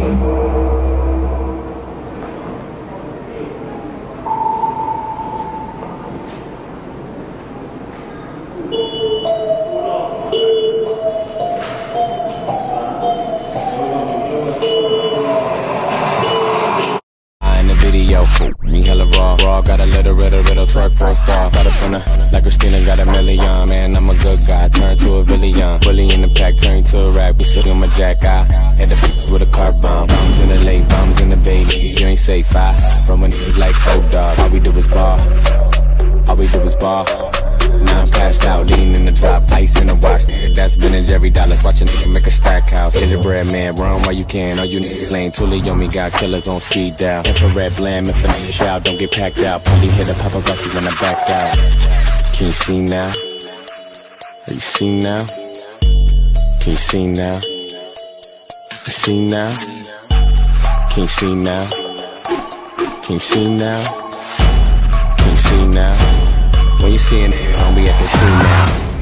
Me hella raw, got a little twerk for a star. Got it from the, like Christina, got a million. Man, I'm a good guy, turn to a villain. Bully in the pack, turn to a rap. We sitting on my jack, I had the with a car bomb. Bombs in the lake, bombs in the bay. You ain't safe, I from a nigga like Cold Dog. All we do is ball, all we do is ball. Now I'm passed out, lean in the drop, ice in the watch. That's Ben and Jerry Dollars, watch a nigga make a stack house. Gingerbread man, run while you can. All you niggas lame, Tully on me, got killers on speed dial. Infrared blam, if a nigga shout, don't get packed out. Plenty hit a paparazzi when I backed out. Can you see now? Are you see now? Can you see now? You see now? Can you see now? Can you see now? Can you see now? When you see an homie, I can see now.